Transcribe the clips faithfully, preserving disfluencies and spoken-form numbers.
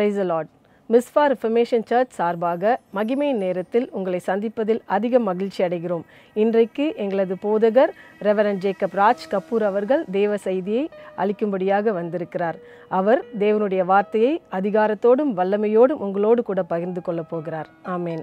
Price the Lord. Mizpah Reformation Church சார்பாக மகிமையின் நேரத்தில் உங்களை சந்திப்பதில் அதிக மகிழ்ச்சி அடைகிறோம். இன்றைக்கு எங்களது போதகர் ரெவரண்ட் ஜேக்கப் ராஜ் கபூர் அவர்கள் தேவ செய்தியை அளிக்கும்படியாக வந்திருக்கிறார். அவர் தேவனுடைய வார்த்தையை அதிகாரத்தோடும் வல்லமையோடும் உங்களோடு கூட பகிர்ந்து கொள்ளப் போகிறார். ஆமேன்.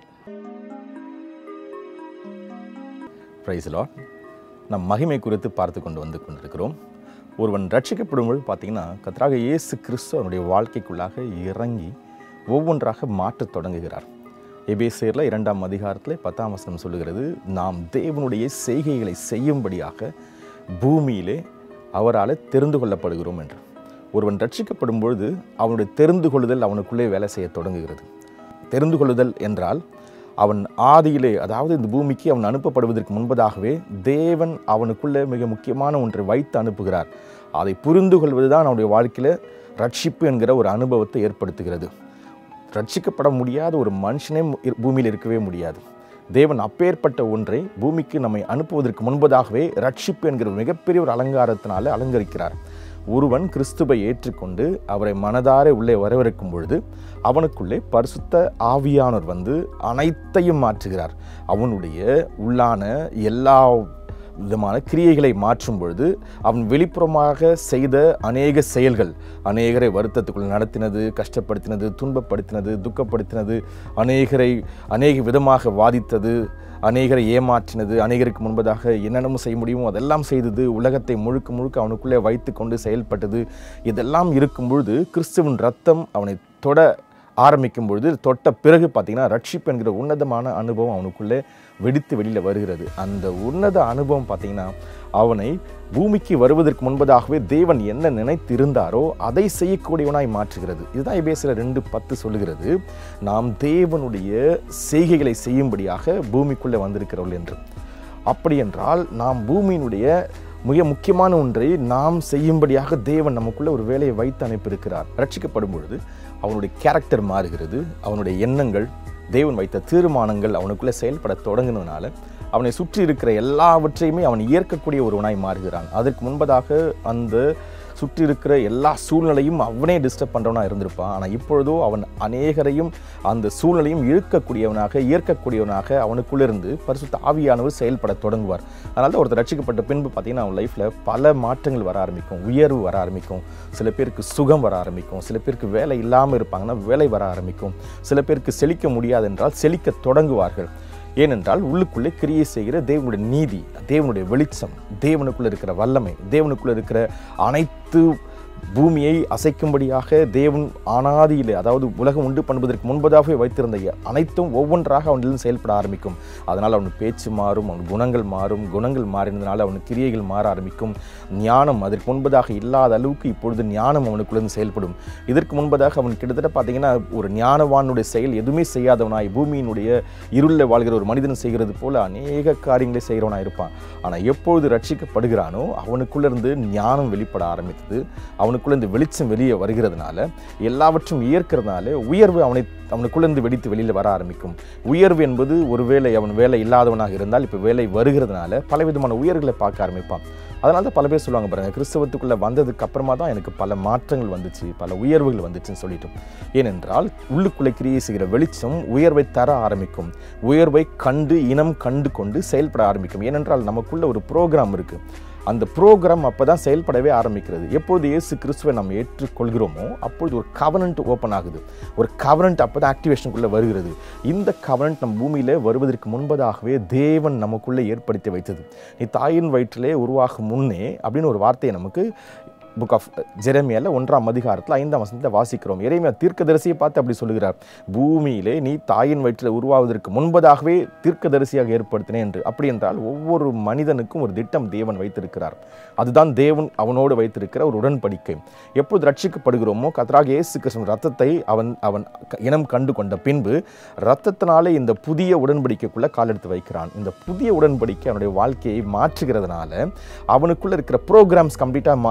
Praise the Lord. நம் மகிமை குறித்து பார்த்து கொண்டு வந்து கொண்டிருக்கிறோம். ஒருவன் ரட்சிக்கப்படும் பொழுது பார்த்தீங்கன்னா கர்த்தராக இயேசு கிறிஸ்து அவனுடைய வாழ்க்கைக்குள்ளாக இறங்கி ஒவ்வொன்றாக மாற்றத் தொடங்குகிறார். எபேசியரில் இரண்டாம் அதிகாரத்தில் பத்தாம் வசனம் சொல்லுகிறது, நாம் தேவனுடைய செய்கைகளை செய்யும்படியாக பூமியிலே அவரால் தெரிந்து கொள்ளப்படுகிறோம் என்று. ஒருவன் ரட்சிக்கப்படும் பொழுது அவனுடைய தெரிந்து கொள்ளுதல் அவனுக்குள்ளே வேலை செய்ய தொடங்குகிறது. தெரிந்து கொள்ளுதல் என்றால் அவன் ஆதியிலே, அதாவது இந்த பூமிக்கு அவன் அனுப்பப்படுவதற்கு முன்பதாகவே தேவன் அவனுக்குள்ளே மிக முக்கியமான ஒன்றை வைத்து அனுப்புகிறார். அதை புரிந்து கொள்வது தான் அவனுடைய வாழ்க்கையில் ரட்சிப்பு என்கிற ஒரு அனுபவத்தை ஏற்படுத்துகிறது. ரட்சிக்கப்பட முடியாத ஒரு மனுஷனே பூமியில் இருக்கவே முடியாது. தேவன் அப்பேற்பட்ட ஒன்றை பூமிக்கு நம்மை அனுப்புவதற்கு முன்பதாகவே ரட்சிப்பு என்கிற மிகப்பெரிய ஒரு அலங்காரத்தினால அலங்கரிக்கிறார். ஒருவன் கிறிஸ்துவை ஏற்றுக்கொண்டு அவரை மனதார உள்ளே வரவிருக்கும் பொழுது அவனுக்குள்ளே பரிசுத்த ஆவியானவர் வந்து அனைத்தையும் மாற்றுகிறார். அவனுடைய உள்ளான எல்லா விதமான கிரியைகளை மாற்றும் பொழுது அவன் வெளிப்புறமாக செய்த அநேக செயல்கள், அநேகரை வருத்தத்துக்குள் நடத்தினது, கஷ்டப்படுத்தினது, துன்பப்படுத்தினது, துக்கப்படுத்தினது, அநேகரை அநேக விதமாக வாதித்தது, அநேகரை ஏமாற்றினது, அநேகருக்கு முன்பதாக என்னென்னமோ செய்ய முடியுமோ அதெல்லாம் செய்தது, உலகத்தை முழுக்க முழுக்க அவனுக்குள்ளே வைத்து கொண்டு செயல்பட்டது. இதெல்லாம் இருக்கும் பொழுது கிறிஸ்துவின் ரத்தம் அவனை தொட ஆரம்பிக்கும் பொழுது, தொட்ட பிறகு பார்த்தீங்கன்னா ரட்சிப்பு என்கிற உன்னதமான அனுபவம் அவனுக்குள்ளே வெடித்து வெளியில் வருகிறது. அந்த உன்னத அனுபவம் பார்த்தீங்கன்னா அவனை பூமிக்கு வருவதற்கு முன்பதாகவே தேவன் என்ன நினைத்திருந்தாரோ அதை செய்யக்கூடியவனாய் மாற்றுகிறது. இதுதான் எபேசியர் ரெண்டு பத்து சொல்லுகிறது, நாம் தேவனுடைய செய்கைகளை செய்யும்படியாக பூமிக்குள்ளே வந்திருக்கிறவர்கள் என்று. அப்படி என்றால் நாம் பூமியினுடைய மிக முக்கியமான ஒன்றை நாம் செய்யும்படியாக தேவன் நமக்குள்ளே ஒரு வேலையை வைத்து அனுப்பியிருக்கிறார். ரட்சிக்கப்படும் பொழுது அவனுடைய கேரக்டர் மாறுகிறது. அவனுடைய எண்ணங்கள், தேவன் வைத்த தீர்மானங்கள் அவனுக்குள்ளே செயல்பட தொடங்கினதுனால அவனை சுற்றி இருக்கிற எல்லாவற்றையுமே அவன் ஏற்கக்கூடிய ஒருவனாய் மாறுகிறான். அதற்கு முன்பதாக அந்த சுற்றி இருக்கிற எல்லா சூழ்நிலையும் அவனே டிஸ்டர்ப் பண்ணுறவனாக இருந்திருப்பான். ஆனால் இப்பொழுதோ அவன் அநேகரையும் அந்த சூழ்நிலையும் இழுக்கக்கூடியவனாக, ஏற்கக்கூடியவனாக அவனுக்குள்ளிருந்து பரிசுத்த ஆவியானவர் செயல்பட தொடங்குவார். அதனால தான் ஒருத்தர் ரட்சிக்கப்பட்ட பின்பு பார்த்தீங்கன்னா அவன் லைஃப்பில் பல மாற்றங்கள் வர ஆரம்பிக்கும், உயர்வு வர ஆரம்பிக்கும். சில பேருக்கு சுகம் வர ஆரம்பிக்கும், சில பேருக்கு வேலை இல்லாமல் இருப்பாங்கன்னா வேலை வர ஆரம்பிக்கும், சில பேருக்கு செழிக்க முடியாது என்றால் செழிக்க தொடங்குவார்கள். ஏனென்றால் உள்ளுக்குள்ளே கிரியை செய்கிற தேவனுடைய நீதி, தேவனுடைய வெளிச்சம், தேவனுக்குள்ளே இருக்கிற வல்லமை, தேவனுக்குள்ளே இருக்கிற அனைத்து பூமியை அசைக்கும்படியாக தேவன் ஆனாதியிலே, அதாவது உலகம் உண்டு பண்ணுவதற்கு முன்பதாகவே வைத்திருந்த அனைத்தும் ஒவ்வொன்றாக அவனிலிருந்து செயல்பட ஆரம்பிக்கும். அதனால் அவனுக்கு பேச்சு மாறும், அவன் குணங்கள் மாறும், குணங்கள் மாறினதுனால அவனுக்கு கிரியைகள் மாற ஆரம்பிக்கும். ஞானம் அதற்கு முன்பதாக இல்லாத அளவுக்கு இப்பொழுது ஞானம் அவனுக்குள்ளேருந்து செயல்படும். இதற்கு முன்பதாக அவன் கிட்டத்தட்ட பார்த்தீங்கன்னா ஒரு ஞானவானுடைய செயல் எதுவுமே செய்யாதவனாய் பூமியினுடைய இருளில் வாழ்கிற ஒரு மனிதன் செய்கிறது போல அநேக காரியங்களை செய்கிறவனாக இருப்பான். ஆனால் எப்பொழுது ரட்சிக்கப்படுகிறானோ அவனுக்குள்ளேருந்து ஞானம் வெளிப்பட ஆரம்பித்தது. அவனுக்குள்ள இந்த வெளிச்சம் வெளியே வருகிறதுனால, எல்லாவற்றும் இயற்கிறதுனால உயர்வு அவனை அவனுக்குள்ளேருந்து வெடித்து வெளியில் வர ஆரம்பிக்கும். உயர்வு என்பது ஒருவேளை அவன் வேலை இல்லாதவனாக இருந்தால் இப்போ வேலை வருகிறதுனால பலவிதமான உயர்வுகளை பார்க்க ஆரம்பிப்பான். அதனால தான் பல பேர் சொல்லுவாங்க பாருங்கள், கிறிஸ்தவத்துக்குள்ளே வந்ததுக்கு அப்புறமா தான் எனக்கு பல மாற்றங்கள் வந்துச்சு, பல உயர்வுகள் வந்துச்சுன்னு சொல்லிட்டோம். ஏனென்றால் உள்ளுக்குள்ளே கிரியை செய்கிற வெளிச்சம் உயர்வை தர ஆரம்பிக்கும். உயர்வை கண்டு இனம் கண்டு கொண்டு செயல்பட ஆரம்பிக்கும். ஏனென்றால் நமக்குள்ள ஒரு ப்ரோக்ராம் இருக்குது. அந்த ப்ரோக்ராம் அப்போ தான் செயல்படவே ஆரம்பிக்கிறது. எப்பொழுது இயேசு கிறிஸ்துவை நம்ம ஏற்றுக்கொள்கிறோமோ அப்பொழுது ஒரு கவனன்ட் ஓப்பன் ஆகுது. ஒரு கவனன்ட் அப்போ தான் ஆக்டிவேஷனுக்குள்ளே வருகிறது. இந்த கவனன்ட் நம்ம பூமியில் வருவதற்கு முன்பதாகவே தேவன் நமக்குள்ளே ஏற்படுத்தி வைத்தது. நீ தாயின் வயிற்றிலே உருவாகும் முன்னே அப்படின்னு ஒரு வார்த்தையை நமக்கு புக் ஆஃப் ஜெரேமியாவில் ஒன்றாம் அதிகாரத்தில் ஐந்தாம் வசனத்தை வாசிக்கிறோம். எரேமியா தீர்க்கதரிசியை பார்த்து அப்படி சொல்லுகிறார், பூமியிலே நீ தாயின் வயிற்றில் உருவாவதற்கு முன்பதாகவே தீர்க்கதரிசியாக ஏற்படுத்தினேன் என்று. அப்படி என்றால் ஒவ்வொரு மனிதனுக்கும் ஒரு திட்டம் தேவன் வைத்திருக்கிறார். அதுதான் தேவன் அவனோடு வைத்திருக்கிற ஒரு உடன்படிக்கை. எப்பொழுது ரட்சிக்கப்படுகிறோமோ கர்த்தராகிய இயேசு கிறிஸ்துவின் ரத்தத்தை அவன் அவன் இனம் கண்டு கொண்ட பின்பு ரத்தத்தினாலே இந்த புதிய உடன்படிக்கைக்குள்ளே காலெடுத்து வைக்கிறான். இந்த புதிய உடன்படிக்கை அவனுடைய வாழ்க்கையை மாற்றுகிறதுனால அவனுக்குள்ளே இருக்கிற ப்ரோக்ராம்ஸ் கம்ப்ளீட்டாக மாறுகிறது.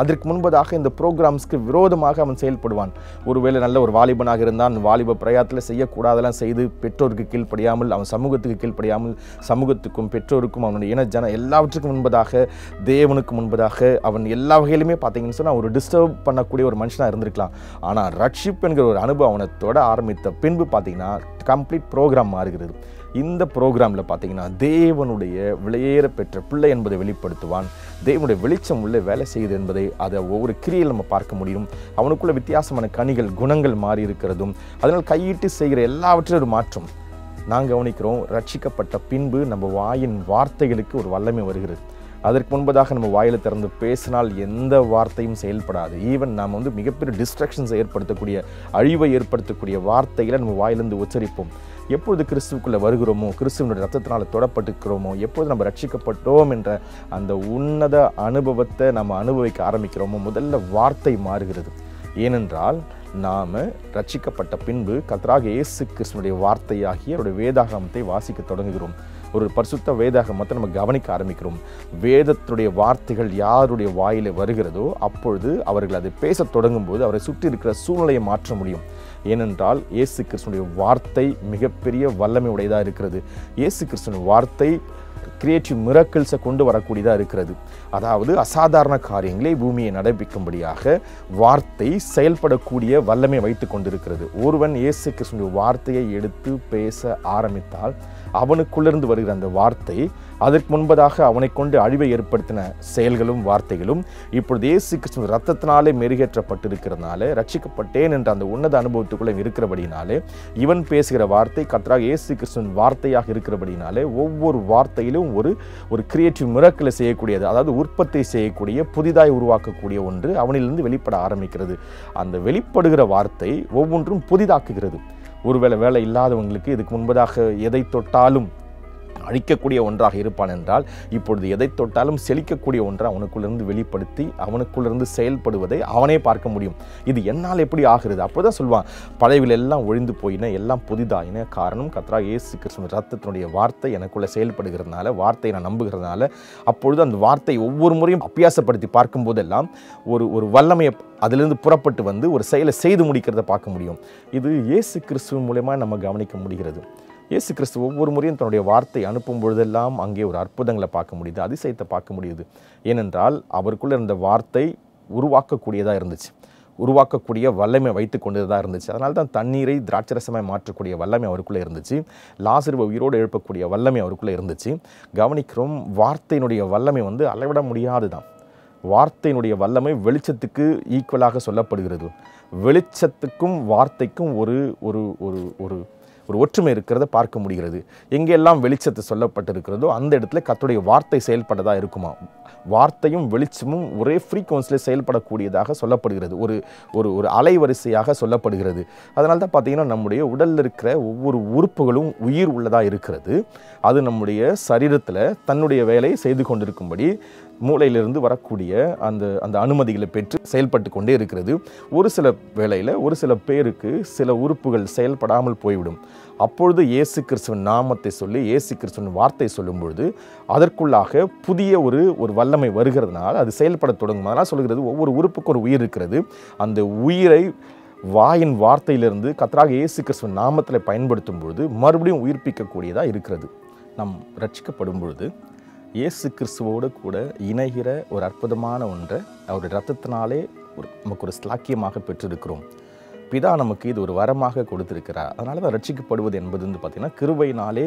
அதற்கு முன்பதாக இந்த ப்ரோக்ராம்ஸ்க்கு விரோதமாக அவன் செயல்படுவான். ஒருவேளை நல்ல ஒரு வாலிபனாக இருந்தான், வாலிப பிரயாத்தில் செய்யக்கூடாதெல்லாம் செய்து பெற்றோருக்கு கீழ்ப்படியாமல், அவன் சமூகத்துக்கு கீழ்ப்படியாமல், சமூகத்துக்கும் பெற்றோருக்கும் அவனுடைய இன ஜன எல்லாவற்றுக்கும் முன்பதாக, தேவனுக்கு முன்பதாக அவன் எல்லா வகையிலுமே பார்த்தீங்கன்னு சொன்னால் ஒரு டிஸ்டர்ப் பண்ணக்கூடிய ஒரு மனுஷனாக இருந்திருக்கலாம். ஆனால் ரட்சிப்பு என்கிற ஒரு அனுபவம் அவனை தொட ஆரம்பித்த பின்பு பார்த்தீங்கன்னா கம்ப்ளீட் ப்ரோக்ராம் மாறுகிறது. இந்த ப்ரோக்ராமில் பார்த்தீங்கன்னா தேவனுடைய விலையேற பெற்ற பிள்ளை என்பதை வெளிப்படுத்துவான். தேவனுடைய வெளிச்சம் உள்ள வேலை செய்யுது என்பதை அதை ஒவ்வொரு கிரியில் நம்ம பார்க்க முடியும். அவனுக்குள்ள வித்தியாசமான கனிகள், குணங்கள் மாறி இருக்கிறதும், அதனால் கையிட்டு செய்கிற எல்லாவற்றையும் ஒரு மாற்றம் நான் கவனிக்கிறோம். ரட்சிக்கப்பட்ட பின்பு நம்ம வாயின் வார்த்தைகளுக்கு ஒரு வல்லமை வருகிறது. அதற்கு முன்பதாக நம்ம வாயில் திறந்து பேசினால் எந்த வார்த்தையும் செயல்படாது. ஈவன் நாம் வந்து மிகப்பெரிய டிஸ்ட்ராக்ஷன்ஸை ஏற்படுத்தக்கூடிய, அழிவை ஏற்படுத்தக்கூடிய வார்த்தைகளை நம்ம வாயிலிருந்து உச்சரிப்போம். எப்பொழுது கிறிஸ்துவுக்குள்ளே வருகிறோமோ, கிறிஸ்துவனுடைய ரத்தத்தினால் தொடப்பட்டுக்கிறோமோ, எப்பொழுது நம்ம ரட்சிக்கப்பட்டோம் என்ற அந்த உன்னத அனுபவத்தை நம்ம அனுபவிக்க ஆரம்பிக்கிறோமோ, முதல்ல வார்த்தை மாறுகிறது. ஏனென்றால் நாம் ரட்சிக்கப்பட்ட பின்பு கர்த்தராகிய இயேசு கிறிஸ்துவினுடைய வார்த்தையாகிய அவருடைய வேதாகமத்தை வாசிக்க தொடங்குகிறோம். ஒரு பரிசுத்த வேதாகமத்தை நம்ம கவனிக்க ஆரம்பிக்கிறோம். வேதத்துடைய வார்த்தைகள் யாருடைய வாயிலே வருகிறதோ அப்பொழுது அவர்கள் அதை பேச தொடங்கும் போது அவரை சுற்றி இருக்கிற சூழ்நிலையை மாற்ற முடியும். ஏனென்றால் இயேசு கிறிஸ்துவினுடைய வார்த்தை மிகப்பெரிய வல்லமை உடையதாக இருக்கிறது. இயேசு கிறிஸ்துவின் வார்த்தை கிரியேட்டிவ் மிரக்கிள்ஸை கொண்டு வரக்கூடியதாக இருக்கிறது. அதாவது அசாதாரண காரியங்களை பூமியை நடப்பிக்கும்படியாக வார்த்தை செயல்படக்கூடிய வல்லமை வைத்து கொண்டிருக்கிறது. ஒருவன் இயேசு கிறிஸ்துவின் வார்த்தையை எடுத்து பேச ஆரம்பித்தால் அவனுக்குள்ளிருந்து வருகிற அந்த வார்த்தை, அதற்கு முன்பதாக அவனை கொண்டு அழிவை ஏற்படுத்தின செயல்களும் வார்த்தைகளும் இப்பொழுது இயேசு கிறிஸ்துவின் ரத்தத்தினாலே மெருகேற்றப்பட்டிருக்கிறதுனால, ரட்சிக்கப்பட்டேன் என்ற அந்த உன்னத அனுபவத்துக்குள்ளே இருக்கிறபடினாலே, இவன் பேசுகிற வார்த்தை கர்த்தராகிய இயேசு கிறிஸ்துவின் வார்த்தையாக இருக்கிறபடினாலே ஒவ்வொரு வார்த்தையிலும் ஒரு ஒரு கிரியேட்டிவ் மிரக்கிளை செய்யக்கூடியது, அதாவது உற்பத்தி செய்யக்கூடிய, புதிதாய் உருவாக்கக்கூடிய ஒன்று அவனிலிருந்து வெளிப்பட ஆரம்பிக்கிறது. அந்த வெளிப்படுகிற வார்த்தை ஒவ்வொன்றும் புதிதாக்குகிறது. ஒருவேளை வேலை இல்லாதவங்களுக்கு இதுக்கு முன்பதாக எதை தொட்டாலும் அழிக்கக்கூடிய ஒன்றாக இருப்பான் என்றால், இப்பொழுது எதை தொட்டாலும் செழிக்கக்கூடிய ஒன்றை அவனுக்குள்ளிருந்து வெளிப்படுத்தி அவனுக்குள்ளிருந்து செயல்படுவதை அவனே பார்க்க முடியும். இது என்னால் எப்படி ஆகிறது? அப்போதான் சொல்வான், பழையவில் எல்லாம் ஒழிந்து போயின, எல்லாம் புதிதாயின. காரணம் கர்த்தராகிய இயேசு கிறிஸ்துவின் ரத்தத்தினுடைய வார்த்தை எனக்குள்ளே செயல்படுகிறதுனால, வார்த்தையை நான் நம்புகிறதுனால. அப்பொழுது அந்த வார்த்தை ஒவ்வொரு முறையும் அபியாசப்படுத்தி பார்க்கும் போதெல்லாம் ஒரு ஒரு வல்லமையை அதிலிருந்து புறப்பட்டு வந்து ஒரு செயலை செய்து முடிக்கிறத பார்க்க முடியும். இது இயேசு கிறிஸ்துவின் மூலமா நம்ம கவனிக்க முடிகிறது. இயேசு கிறிஸ்து ஒவ்வொரு முறையும் தன்னுடைய வார்த்தை அனுப்பும் பொழுதெல்லாம் அங்கே ஒரு அற்புதங்களை பார்க்க முடியுது, அதிசயத்தை பார்க்க முடியுது. ஏனென்றால் அவருக்குள்ளே இருந்த வார்த்தை உருவாக்கக்கூடியதாக இருந்துச்சு, உருவாக்கக்கூடிய வல்லமை வைத்து கொண்டதாக இருந்துச்சு. அதனால தான் தண்ணீரை திராட்சரசமாய் மாற்றக்கூடிய வல்லமை அவருக்குள்ளே இருந்துச்சு. லாசருவை உயிரோடு எழுப்பக்கூடிய வல்லமை அவருக்குள்ளே இருந்துச்சு. கவனிக்கிறோம், வார்த்தையினுடைய வல்லமை வந்து அளவிட முடியாது தான். வார்த்தையினுடைய வல்லமை வெளிச்சத்துக்கு ஈக்குவலாக சொல்லப்படுகிறது. வெளிச்சத்துக்கும் வார்த்தைக்கும் ஒரு ஒரு ஒரு ஒரு ஒரு ஒற்றுமை இருக்கிறத பார்க்க முடிகிறது. எங்கெல்லாம் வெளிச்சத்தை சொல்லப்பட்டிருக்கிறதோ அந்த இடத்துல கர்த்தருடைய வார்த்தை செயல்படதா இருக்குமா? வார்த்தையும் வெளிச்சமும் ஒரே ஃப்ரீக்வன்சியில் செயல்படக்கூடியதாக சொல்லப்படுகிறது, ஒரு ஒரு ஒரு அலைவரிசையாக சொல்லப்படுகிறது. அதனால தான் பார்த்தீங்கன்னா நம்முடைய உடலில் இருக்கிற ஒவ்வொரு உறுப்புகளும் உயிர் உள்ளதாக இருக்கிறது. அது நம்முடைய சரீரத்தில் தன்னுடைய வேலையை செய்து கொண்டிருக்கும்படி மூளையிலிருந்து வரக்கூடிய அந்த அந்த அனுமதிகளை பெற்று செயல்பட்டு கொண்டே இருக்கிறது. ஒரு சில வேளையில் ஒரு சில பேருக்கு சில உறுப்புகள் செயல்படாமல் போய்விடும். அப்பொழுது இயேசு கிறிஸ்துவின் நாமத்தை சொல்லி இயேசு கிறிஸ்துவின் வார்த்தை சொல்லும் பொழுது அதற்குள்ளாக புதிய ஒரு ஒரு வல்லமை வருகிறதுனால அது செயல்பட தொடங்கும். அதனால் சொல்கிறது, ஒவ்வொரு உறுப்புக்கும் ஒரு உயிர் இருக்கிறது. அந்த உயிரை வாயின் வார்த்தையிலிருந்து கர்த்தராகிய இயேசு கிறிஸ்துவின் நாமத்தில் பயன்படுத்தும் பொழுது மறுபடியும் உயிர்ப்பிக்கக்கூடியதாக இருக்கிறது. நாம் ரட்சிக்கப்படும் பொழுது இயேசு கிறிஸ்துவோடு கூட இணைகிற ஒரு அற்புதமான ஒன்றை அவருடைய ரத்தத்தினாலே ஒரு நமக்கு ஒரு ஸ்லாக்கியமாக பெற்றிருக்கிறோம். பிதா நமக்கு இது ஒரு வரமாக கொடுத்திருக்கிறார். அதனால தான் ரட்சிக்கப்படுவது என்பது வந்து பார்த்திங்கன்னா கிருபையினாலே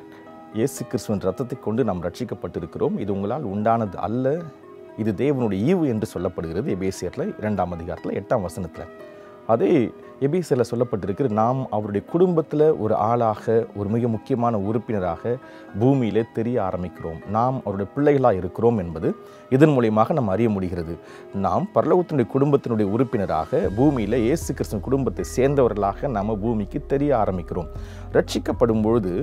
இயேசு கிறிஸ்துவின் ரத்தத்தை கொண்டு நாம் ரட்சிக்கப்பட்டிருக்கிறோம். இது உங்களால் உண்டானது அல்ல, இது தேவனுடைய ஈவு என்று சொல்லப்படுகிறது எபேசியரில் இரண்டாம் அதிகாரத்தில் எட்டாம் வசனத்தில். அதே எபேசியரில் சொல்லப்பட்டிருக்கிற நாம் அவருடைய குடும்பத்தில் ஒரு ஆளாக, ஒரு மிக முக்கியமான உறுப்பினராக பூமியிலே தெரிய ஆரம்பிக்கிறோம். நாம் அவருடைய பிள்ளைகளாக இருக்கிறோம் என்பது இதன் மூலியமாக நாம் அறிய முடிகிறது. நாம் பரலோகத்தினுடைய குடும்பத்தினுடைய உறுப்பினராக பூமியில் இயேசு கிறிஸ்துவின் குடும்பத்தை சேர்ந்தவர்களாக நாம் பூமிக்கு தெரிய ஆரம்பிக்கிறோம். ரட்சிக்கப்படும் பொழுது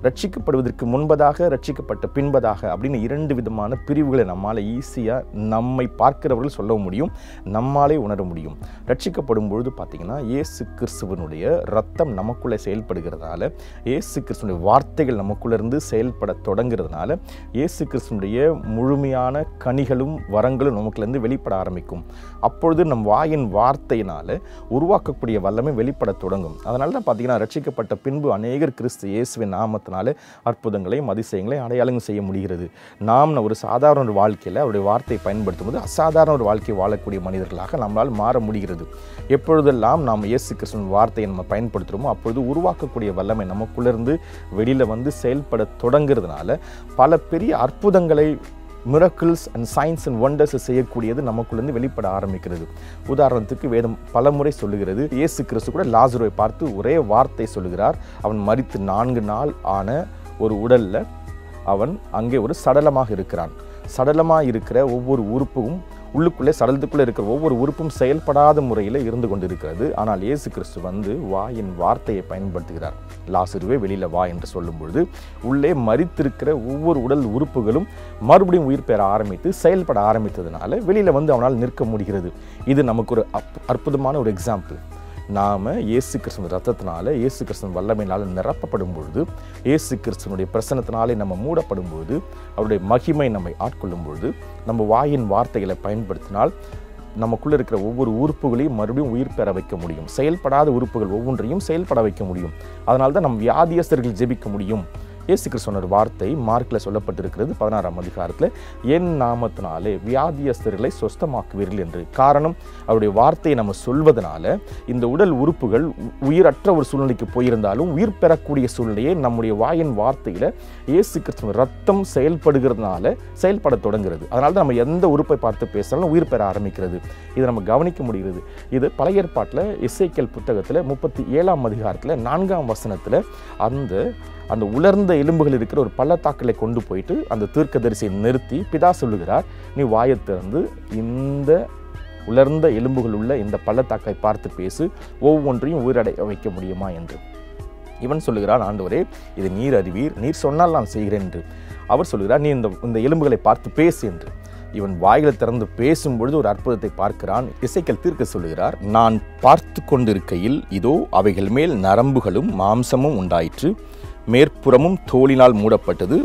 ரட்சிக்கப்படுவதற்கு முன்பதாக ரட்சிக்கப்பட்ட பின்பதாக அப்படின்னு இரண்டு விதமான பிரிவுகளை நம்மால் ஈஸியாக நம்மை பார்க்கிறவர்கள் சொல்ல முடியும், நம்மாலே உணர முடியும். ரட்சிக்கப்படும் பொழுது பார்த்திங்கன்னா இயேசு கிறிஸ்துவனுடைய ரத்தம் நமக்குள்ளே செயல்படுகிறதுனால, இயேசு கிறிஸ்துவனுடைய வார்த்தைகள் நமக்குள்ளேருந்து செயல்பட தொடங்குறதுனால இயேசு கிறிஸ்துவனுடைய முழுமையான கனிகளும் வரங்களும் நமக்குலேருந்து வெளிப்பட ஆரம்பிக்கும். அப்பொழுது நம் வாயின் வார்த்தையினால் உருவாக்கக்கூடிய வல்லமை வெளிப்பட தொடங்கும். அதனால தான் பார்த்திங்கன்னா ரட்சிக்கப்பட்ட பின்பு அநேகர் கிறிஸ்து இயேசுவின் நாமத்தினால அற்புதங்களையும் அதிசயங்களையும் அடையாளம் செய்ய முடிகிறது. நாம் ஒரு சாதாரண ஒரு வாழ்க்கையில் அவருடைய வார்த்தையை பயன்படுத்தும் போது அசாதாரண ஒரு வாழ்க்கை வாழக்கூடிய மனிதர்களாக நம்மளால் மாற முடிகிறது. எப்பொழுதெல்லாம் நாம் இயேசு கிறிஸ்துவின் வார்த்தையை நம்ம பயன்படுத்துகிறோமோ அப்பொழுது உருவாக்கக்கூடிய வல்லமை நமக்குள்ளேருந்து வெளியில் வந்து செயல்பட தொடங்குறதுனால பல பெரிய அற்புதங்களை, miracles and signs and wonders செய்யக்கூடியது நமக்குள்ளேருந்து வெளிப்பட ஆரம்பிக்கிறது. உதாரணத்துக்கு வேதம் பல முறை சொல்லுகிறது, இயேசு கிறிஸ்து கூட லாசருவை பார்த்து ஒரே வார்த்தை சொல்லுகிறார். அவன் மரித்து நான்கு நாள் ஆன ஒரு உடலில் அவன் அங்கே ஒரு சடலமாக இருக்கிறான். சடலமாக இருக்கிற ஒவ்வொரு உறுப்பும் உள்ளுக்குள்ளே சடலத்துக்குள்ளே இருக்கிற ஒவ்வொரு உறுப்பும் செயல்படாத முறையில் இருந்து கொண்டு இருக்கிறது. ஆனால் இயேசு கிறிஸ்து வந்து வாயின் வார்த்தையை பயன்படுத்துகிறார். லாசருவே வெளியில் வா என்று சொல்லும் பொழுது உள்ளே மரித்திருக்கிற ஒவ்வொரு உடல் உறுப்புகளும் மறுபடியும் உயிர் பெற ஆரம்பித்து செயல்பட ஆரம்பித்ததுனால வெளியில் வந்து அவனால் நிற்க முடிகிறது. இது நமக்கு ஒரு அற்புதமான ஒரு எக்ஸாம்பிள். நாம் இயேசு கிறிஸ்துவின் ரத்தத்தினால, இயேசு கிறிஸ்துவின் வல்லமையினால் நிரப்பப்படும் பொழுது, இயேசு கிறிஸ்துவனுடைய பிரசன்னத்தினாலே நம்ம மூடப்படும் பொழுது, அவருடைய மகிமை நம்மை ஆட்கொள்ளும் பொழுது, நம்ம வாயின் வார்த்தைகளை பயன்படுத்தினால் நமக்குள்ளே இருக்கிற ஒவ்வொரு உறுப்புகளையும் மறுபடியும் உயிர் பெற வைக்க முடியும். செயல்படாத உறுப்புகள் ஒவ்வொன்றையும் செயல்பட வைக்க முடியும். அதனால தான் நம் வியாதியஸ்தர்கள் ஜெபிக்க முடியும். இயேசு கிறிஸ்துவின் வார்த்தை மார்க்கில் சொல்லப்பட்டிருக்கிறது பதினாறாம் அதிகாரத்தில், என் நாமத்தினாலே வியாதியஸ்தர்களை சொஸ்தமாக்குவீர்கள் என்று. காரணம், அவருடைய வார்த்தையை நம்ம சொல்வதனால இந்த உடல் உறுப்புகள் உயிரற்ற ஒரு சூழ்நிலைக்கு போயிருந்தாலும் உயிர் பெறக்கூடிய சூழ்நிலையை நம்முடைய வாயின் வார்த்தையில் இயேசு கிறிஸ்துவின் ரத்தம் செயல்படுகிறதுனால செயல்பட தொடங்குகிறது. அதனால தான் நம்ம எந்த உறுப்பை பார்த்து பேசினாலும் உயிர் பெற ஆரம்பிக்கிறது. இதை நம்ம கவனிக்க முடிகிறது. இது பழைய ஏற்பாட்டில் எசேக்கியேல் புத்தகத்தில் முப்பத்தி ஏழாம் அதிகாரத்தில் நான்காம் வசனத்தில் அந்த அந்த உலர்ந்த எலும்புகள் இருக்கிற ஒரு பள்ளத்தாக்களை கொண்டு போயிட்டு அந்த தீர்க்கதரிசியை நிறுத்தி பிதா சொல்லுகிறார், நீ வாயை திறந்து இந்த உலர்ந்த எலும்புகள் உள்ள இந்த பள்ளத்தாக்கை பார்த்து பேசு, ஒவ்வொன்றையும் உயிரடைய வைக்க முடியுமா என்று. இவன் சொல்லுகிறான், ஆண்டவரே இது நீர் அறிவீர், நீர் சொன்னால் நான் செய்கிறேன் என்று. அவர் சொல்லுகிறார், நீ இந்த இந்த எலும்புகளை பார்த்து பேசு என்று. இவன் வாயில திறந்து பேசும்பொழுது ஒரு அற்புதத்தை பார்க்கிறான். எசேக்கியேல் தீர்க்க சொல்லுகிறார், நான் பார்த்து கொண்டிருக்கையில் இதோ அவைகள் மேல் நரம்புகளும் மாம்சமும் உண்டாயிற்று, மேற்புறமும் தோலினால் மூடப்பட்டது,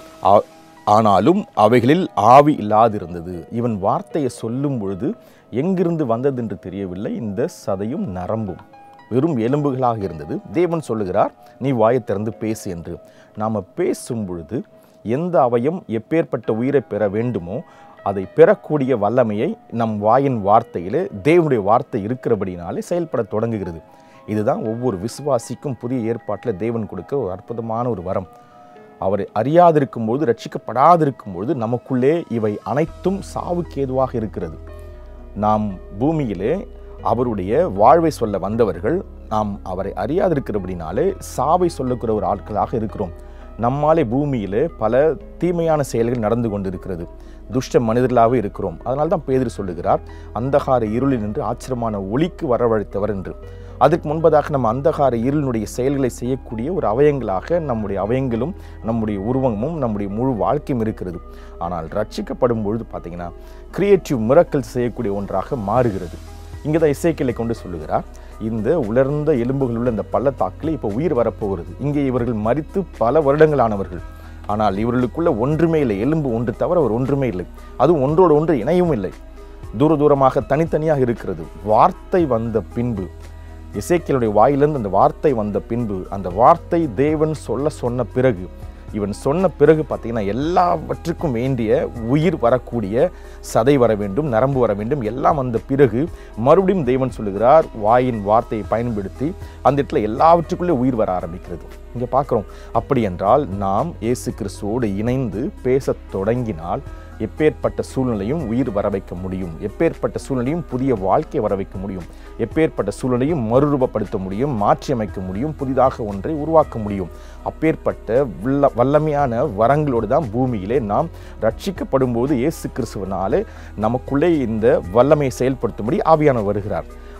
ஆனாலும் அவைகளில் ஆவி இல்லாதிருந்தது. இவன் வார்த்தையை சொல்லும் பொழுது எங்கிருந்து வந்தது என்று தெரியவில்லை. இந்த சதையும் நரம்பும் வெறும் எலும்புகளாக இருந்தது. தேவன் சொல்லுகிறார், நீ வாயை திறந்து பேசு என்று. நாம் பேசும் பொழுது எந்த அவயம் எப்பேற்பட்ட உயிரை பெற வேண்டுமோ அதை பெறக்கூடிய வல்லமையை நம் வாயின் வார்த்தையிலே தேவனுடைய வார்த்தை இருக்கிறபடினாலே செயல்பட தொடங்குகிறது. இதுதான் ஒவ்வொரு விசுவாசிக்கும் புதிய ஏற்பாட்டில் தேவன் கொடுக்க ஒரு அற்புதமான ஒரு வரம். அவரை அறியாதிருக்கும் போது, ரட்சிக்கப்படாதிருக்கும் பொழுது நமக்குள்ளே இவை அனைத்தும் சாவுக்கு ஏதுவாக இருக்கிறது. நாம் பூமியிலே அவருடைய வாழ்வை சொல்ல வந்தவர்கள், நாம் அவரை அறியாதிருக்கிறபடினாலே சாவை சொல்லக்கூடிய ஒரு ஆட்களாக இருக்கிறோம். நம்மாலே பூமியிலே பல தீமையான செயல்கள் நடந்து கொண்டிருக்கிறது. துஷ்ட மனிதர்களாகவே இருக்கிறோம். அதனால தான் பேதுரு சொல்லுகிறார், அந்தகார இருளில் நின்று ஆச்சரியமான ஒளிக்கு வரவழைத்தவர் என்று. அதற்கு முன்பதாக நம்ம அந்தகார இருளினுடைய செயல்களை செய்யக்கூடிய ஒரு அவயங்களாக நம்முடைய அவயங்களும் நம்முடைய உருவமும் நம்முடைய முழு வாழ்க்கையும் இருக்கிறது. ஆனால் ரட்சிக்கப்படும் பொழுது பார்த்தீங்கன்னா கிரியேட்டிவ் மிரக்கிள்ஸ் செய்யக்கூடிய ஒன்றாக மாறுகிறது. இங்கே தான் எசேக்கியேலை கொண்டு சொல்லுகிறார், இந்த உலர்ந்த எலும்புகள் உள்ள இந்த பள்ளத்தாக்கில் இப்போ உயிர் வரப்போகிறது. இங்கே இவர்கள் மரித்து பல வருடங்களானவர்கள், ஆனால் இவர்களுக்குள்ள ஒன்றுமே இல்லை. எலும்பு ஒன்று தவிர ஒரு ஒன்றுமே இல்லை. அதுவும் ஒன்றோடு ஒன்று இணையவும் இல்லை, தூர தூரமாக தனித்தனியாக இருக்கிறது. வார்த்தை வந்த பின்பு, எசேக்கியேலுடைய வாயிலிருந்து அந்த வார்த்தை வந்த பின்பு, அந்த வார்த்தை தேவன் சொல்ல சொன்ன பிறகு, இவன் சொன்ன பிறகு பார்த்தீங்கன்னா எல்லாவற்றுக்கும் வேண்டிய உயிர் வரக்கூடிய சதை வர வேண்டும், நரம்பு வர வேண்டும், எல்லாம் வந்த பிறகு மறுபடியும் தேவன் சொல்லுகிறார், வாயின் வார்த்தையை பயன்படுத்தி அந்த இடத்துல எல்லாவற்றுக்குள்ளே உயிர் வர ஆரம்பிக்கிறது. இங்கே பார்க்குறோம். அப்படி என்றால் நாம் இயேசு கிறிஸ்துவோடு இணைந்து பேச தொடங்கினால் எப்பேற்பட்ட சூழ்நிலையும் உயிர் வர வைக்க முடியும், எப்பேற்பட்ட சூழ்நிலையும் புதிய வாழ்க்கை வர வைக்க முடியும், எப்பேற்பட்ட சூழ்நிலையும் மறுரூபப்படுத்த முடியும், மாற்றி அமைக்க முடியும், புதிதாக ஒன்றை உருவாக்க முடியும். அப்பேற்பட்ட வல்ல வல்லமையான வரங்களோடு தான் பூமியிலே நாம் ரட்சிக்கப்படும் போது இயேசு கிறிஸ்துவினாலே நமக்குள்ளே இந்த வல்லமையை செயல்படுத்தும்படி ஆவியானவர் வருகிறார்.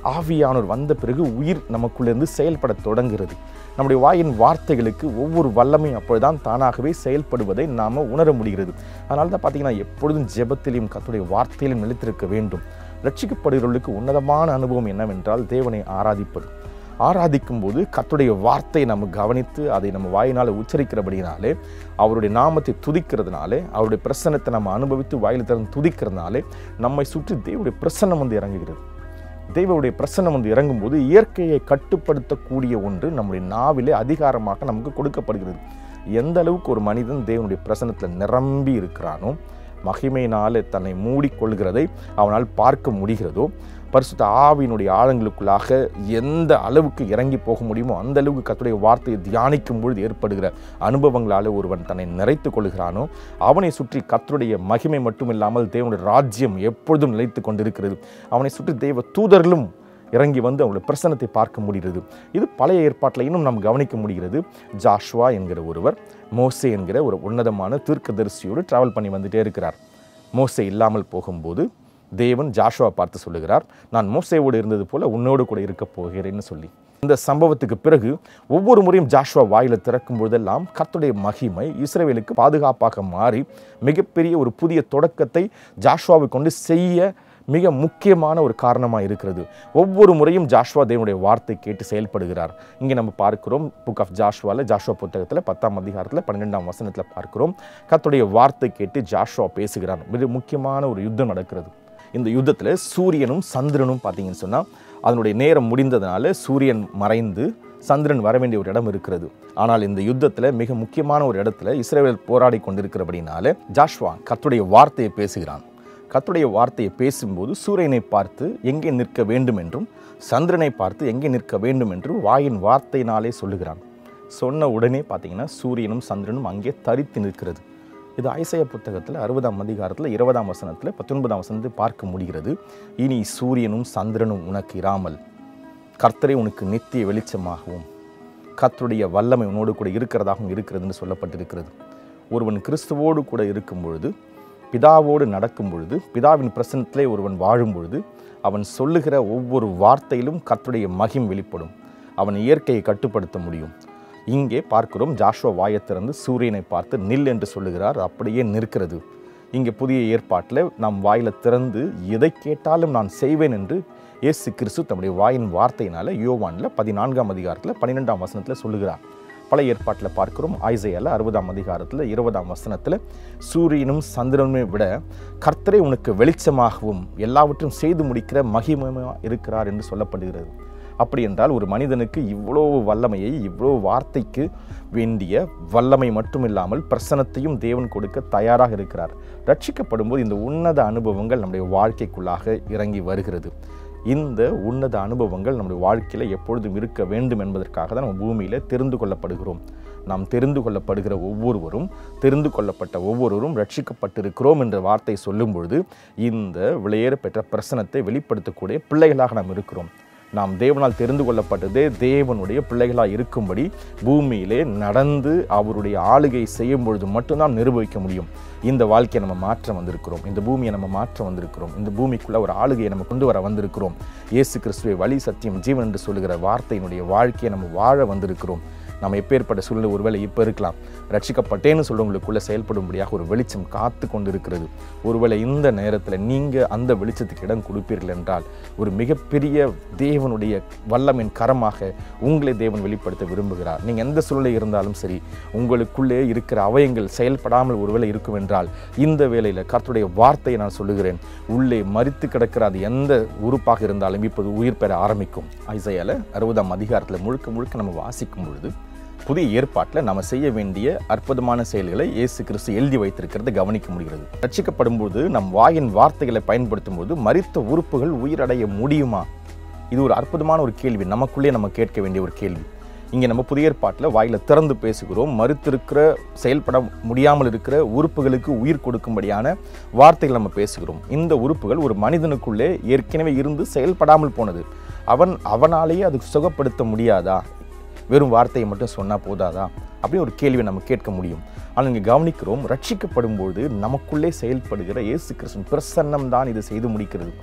ஆவியானவர் வந்த பிறகு உயிர் நமக்குள்ளேருந்து செயல்பட தொடங்குகிறது. நம்முடைய வாயின் வார்த்தைகளுக்கு ஒவ்வொரு வல்லமையும் அப்பொழுதுதான் தானாகவே செயல்படுவதை நாம் உணர முடிகிறது. அதனால தான் பார்த்தீங்கன்னா எப்பொழுதும் ஜெபத்திலையும் கர்த்தருடைய வார்த்தையிலும் நிலைத்திருக்க வேண்டும். ரட்சிக்கப்படுகிறவர்களுக்கு உன்னதமான அனுபவம் என்னவென்றால் தேவனை ஆராதிப்பது. ஆராதிக்கும் போது கர்த்தருடைய வார்த்தையை நம்ம கவனித்து அதை நம்ம வாயினால் உச்சரிக்கிறபடினாலே, அவருடைய நாமத்தை துதிக்கிறதுனாலே, அவருடைய பிரசன்னத்தை நம்ம அனுபவித்து வாயில் திறந்து துதிக்கிறதுனாலே நம்மை சுற்றி தேவனுடைய பிரசன்னம் வந்து இறங்குகிறது. தேவனுடைய பிரசன்னம் வந்து இறங்கும்போது இயற்கையை கட்டுப்படுத்தக்கூடிய ஒன்று நம்முடைய நாவிலே அதிகாரமாக நமக்கு கொடுக்கப்படுகிறது. எந்த அளவுக்கு ஒரு மனிதன் தேவனுடைய பிரசன்னத்தில் நிரம்பி இருக்கிறானோ, மகிமையினாலே தன்னை மூடிக்கொள்கிறதை அவனால் பார்க்க முடிகிறதோ, பரிசுத்த ஆவியினுடைய ஆழங்களுக்குள்ளாக எந்த அளவுக்கு இறங்கி போக முடியுமோ அந்த அளவுக்கு கர்த்தருடைய வார்த்தையை தியானிக்கும் பொழுது ஏற்படுகிற அனுபவங்களால் ஒருவன் தன்னை நிறைத்து கொள்கிறானோ, அவனை சுற்றி கர்த்தருடைய மகிமை மட்டுமில்லாமல் தேவனுடைய ராஜ்யம் எப்பொழுதும் நிலைத்து கொண்டிருக்கிறது. அவனை சுற்றி தேவ தூதர்களும் இறங்கி வந்து அவங்களுடைய பிரசன்னத்தை பார்க்க முடிகிறது. இது பழைய ஏற்பாட்டில் இன்னும் நாம் கவனிக்க முடிகிறது. ஜாஷுவா என்கிற ஒருவர் மோசே என்கிற ஒரு உன்னதமான தீர்க்கதரிசியோடு டிராவல் பண்ணி வந்துட்டே இருக்கிறார். மோசே இல்லாமல் போகும்போது தேவன் ஜாஷுவா பார்த்து சொல்லுகிறார், நான் மோசேவோடு இருந்தது போல உன்னோடு கூட இருக்க போகிறேன்னு சொல்லி. இந்த சம்பவத்துக்கு பிறகு ஒவ்வொரு முறையும் ஜாஷுவா வாயில திறக்கும் பொழுதெல்லாம் கர்த்தருடைய மகிமை இஸ்ரவேலுக்கு பாதுகாப்பாக மாறி மிகப்பெரிய ஒரு புதிய தொடக்கத்தை ஜாஷுவாவை கொண்டு செய்ய மிக முக்கியமான ஒரு காரணமாக இருக்கிறது. ஒவ்வொரு முறையும் ஜாஷுவா தேவனுடைய வார்த்தை கேட்டு செயல்படுகிறார். இங்கே நம்ம பார்க்கிறோம் புக் ஆஃப் ஜாஷுவாவில், ஜாஷுவா புத்தகத்தில் பத்தாம் அதிகாரத்தில் பன்னிரெண்டாம் வசனத்தில் பார்க்கிறோம், கர்த்தருடைய வார்த்தை கேட்டு ஜாஷுவா பேசுகிறார். மிக முக்கியமான ஒரு யுத்தம் நடக்கிறது. இந்த யுத்தத்தில் சூரியனும் சந்திரனும் பார்த்தீங்கன்னு சொன்னால் அதனுடைய நேரம் முடிந்ததுனால சூரியன் மறைந்து சந்திரன் வர வேண்டிய ஒரு இடம் இருக்கிறது. ஆனால் இந்த யுத்தத்தில் மிக முக்கியமான ஒரு இடத்துல இஸ்ரவேல் போராடி கொண்டிருக்கிறபடினால ஜாஷுவா கர்த்தருடைய வார்த்தையை பேசுகிறான். கர்த்தருடைய வார்த்தையை பேசும்போது சூரியனை பார்த்து எங்கே நிற்க வேண்டும் என்றும் சந்திரனை பார்த்து எங்கே நிற்க வேண்டும் என்றும் வாயின் வார்த்தையினாலே சொல்லுகிறான். சொன்ன உடனே பார்த்தீங்கன்னா சூரியனும் சந்திரனும் அங்கே தரித்து நிற்கிறது. இது ஐசையா புத்தகத்தில் அறுபதாம் அதிகாரத்தில் இருபதாம் வசனத்தில் பத்தொன்பதாம் வசனத்தை பார்க்க முடிகிறது. இனி சூரியனும் சந்திரனும் உனக்கு இராமல் கர்த்தரே உனக்கு நித்திய வெளிச்சமாகவும் கர்த்தருடைய வல்லமை உன்னோடு கூட இருக்கிறதாகவும் இருக்கிறதுன்னு சொல்லப்பட்டிருக்கிறது. ஒருவன் கிறிஸ்துவோடு கூட இருக்கும் பொழுது, பிதாவோடு நடக்கும் பொழுது, பிதாவின் பிரசன்னத்திலே ஒருவன் வாழும் பொழுது அவன் சொல்லுகிற ஒவ்வொரு வார்த்தையிலும் கர்த்தருடைய மகிமை வெளிப்படும். அவன் இயற்கையை கட்டுப்படுத்த முடியும். இங்கே பார்க்கிறோம் ஜாஷுவா வாயை திறந்து சூரியனை பார்த்து நில் என்று சொல்லுகிறார். அப்படியே நிற்கிறது. இங்கே புதிய ஏற்பாட்டில் நாம் வாயில திறந்து எதை கேட்டாலும் நான் செய்வேன் என்று இயேசு கிறிஸ்து தம்முடைய வாயின் வார்த்தையினால யோவானில் பதினான்காம் அதிகாரத்தில் பன்னிரெண்டாம் வசனத்தில் சொல்லுகிறார். பழைய ஏற்பாட்டில் பார்க்கிறோம் ஐசையாவில் அறுபதாம் அதிகாரத்தில் இருபதாம் வசனத்தில் சூரியனும் சந்திரனுமே விட கர்த்தரே உனக்கு வெளிச்சமாகவும் எல்லாவற்றையும் செய்து முடிக்கிற மகிமையாக இருக்கிறார் என்று சொல்லப்படுகிறது. அப்படி என்றால் ஒரு மனிதனுக்கு இவ்வளோ வல்லமையை, இவ்வளோ வார்த்தைக்கு வேண்டிய வல்லமை மட்டுமில்லாமல் பிரசன்னத்தையும் தேவன் கொடுக்க தயாராக இருக்கிறார். ரட்சிக்கப்படும் போது இந்த உன்னத அனுபவங்கள் நம்முடைய வாழ்க்கைக்குள்ளாக இறங்கி வருகிறது. இந்த உன்னத அனுபவங்கள் நம்முடைய வாழ்க்கையில் எப்பொழுதும் இருக்க வேண்டும் என்பதற்காக தான் நம்ம பூமியில் தெரிந்து கொள்ளப்படுகிறோம். நாம் தெரிந்து கொள்ளப்படுகிற ஒவ்வொருவரும், தெரிந்து கொள்ளப்பட்ட ஒவ்வொருவரும் ரட்சிக்கப்பட்டிருக்கிறோம் என்ற வார்த்தை சொல்லும் பொழுது இந்த விலையேற பெற்ற பிரசன்னத்தை வெளிப்படுத்தக்கூடிய பிள்ளைகளாக நாம் இருக்கிறோம். நாம் தேவனால் தெரிந்து கொள்ளப்பட்டதே தேவனுடைய பிள்ளைகளாக இருக்கும்படி பூமியிலே நடந்து அவருடைய ஆளுகை செய்யும் பொழுது மட்டும்தான் நிரூபிக்க முடியும். இந்த வாழ்க்கையை நம்ம மாற்ற வந்திருக்கிறோம். இந்த பூமியை நம்ம மாற்ற வந்திருக்கிறோம். இந்த பூமிக்குள்ள ஒரு ஆளுகையை நம்ம கொண்டு வர வந்திருக்கிறோம். இயேசு கிறிஸ்துவை வழி, சத்தியம், ஜீவன் என்று சொல்லுகிற வார்த்தையினுடைய வாழ்க்கையை நம்ம வாழ வந்திருக்கிறோம். நம்ம எப்பேற்பட்ட சூழ்நிலை ஒருவேளை இப்போ இருக்கலாம், ரட்சிக்கப்பட்டேன்னு சொல்றவங்களுக்குள்ள செயல்படும்படியாக ஒரு வெளிச்சம் காத்து கொண்டு இருக்கிறது. ஒருவேளை இந்த நேரத்தில் நீங்கள் அந்த வெளிச்சத்துக்கு இடம் கொடுப்பீர்கள் என்றால் ஒரு மிகப்பெரிய தேவனுடைய வல்லமையின் கரமாக உங்களை தேவன் வெளிப்படுத்த விரும்புகிறார். நீங்கள் எந்த சூழ்நிலை இருந்தாலும் சரி, உங்களுக்குள்ளே இருக்கிற அவயங்கள் செயல்படாமல் ஒருவேளை இருக்கும் என்றால் இந்த வேளையில் கர்த்தருடைய வார்த்தையை நான் சொல்லுகிறேன், உள்ளே மரித்து கிடக்கிற அது எந்த உறுப்பாக இருந்தாலும் இப்போது உயிர் பெற ஆரம்பிக்கும். ஐசையால அறுபதாம் அதிகாரத்தில் முழுக்க முழுக்க நம்ம வாசிக்கும் பொழுது புதிய ஏற்பாட்டில் நம்ம செய்ய வேண்டிய அற்புதமான செயல்களை இயேசு கிறிஸ்து எழுதி வைத்திருக்கிறத கவனிக்க முடிகிறது. ரட்சிக்கப்படும் போது நம் வாயின் வார்த்தைகளை பயன்படுத்தும் போது மரித்த உறுப்புகள் உயிரடைய முடியுமா? இது ஒரு அற்புதமான ஒரு கேள்வி, நமக்குள்ளே நம்ம கேட்க வேண்டிய ஒரு கேள்வி. இங்கே நம்ம புதிய ஏற்பாட்டில் வாயில திறந்து பேசுகிறோம். மறுத்திருக்கிற, செயல்பட முடியாமல் இருக்கிற உறுப்புகளுக்கு உயிர் கொடுக்கும்படியான வார்த்தைகள் நம்ம பேசுகிறோம். இந்த உறுப்புகள் ஒரு மனிதனுக்குள்ளே ஏற்கனவே இருந்து செயல்படாமல் போனது. அவன் அவனாலேயே அது சுகப்படுத்த முடியாதா? வெறும் வார்த்தையை மட்டும் சொன்னால் போதாதா? அப்படின்னு ஒரு கேள்வியை நம்ம கேட்க முடியும். ஆனால் இங்கே கவனிக்கிறோம், ரட்சிக்கப்படும் பொழுது நமக்குள்ளே செயல்படுகிற இயேசு கிறிஸ்துவின் பிரசன்னம் தான் இது செய்து முடிக்கிறது.